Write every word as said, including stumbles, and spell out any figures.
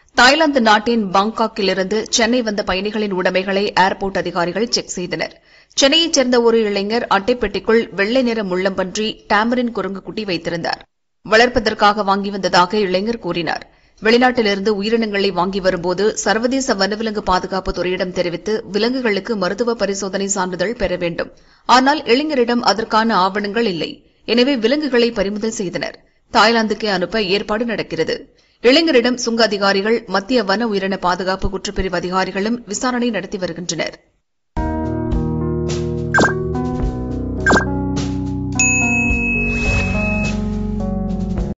Thailand நாட்டின் பாங்காக்கிலிருந்து சென்னை வந்த பயணிகளின் உடைமைகளை ஏர்போர்ட் அதிகாரிகள் செக் செய்தனர். சென்னையைச் சேர்ந்த ஒரு இளைஞர் அட்டைப்பெட்டிக்குள் வெள்ளை நிற முள்ளம்பன்றி டாமரின் குரங்குக்குட்டி வைத்திருந்தார். வளர்ப்பதற்காக வாங்கி வந்ததாக இளைஞர் கூறினார். வெளிநாட்டிலிருந்து உயிரினங்களை வாங்கி வரும்போது சர்வதேச வனவிலங்கு பாதுகாப்பு துறையிடம் தெரிவித்து விலங்குகளுக்கு மருத்துவ பரிசோதனை சான்றிதழ் பெற வேண்டும். ஆனால் இளைஞரிடம் அதற்கான ஆவணங்கள் இல்லை. எனவே விலங்குகளை பறிமுதல் செய்தனர். தாய்லாந்துக்கே அனுப்ப ஏற்பாடு நடக்கிறது. இளைஞரிடம் சுங்க அதிகாரிகள், மத்திய வன உயிரின பாதுகாப்பு குற்றப்பிரிவு அதிகாரிகளும் விசாரணை நடத்தி வருகின்றனர்.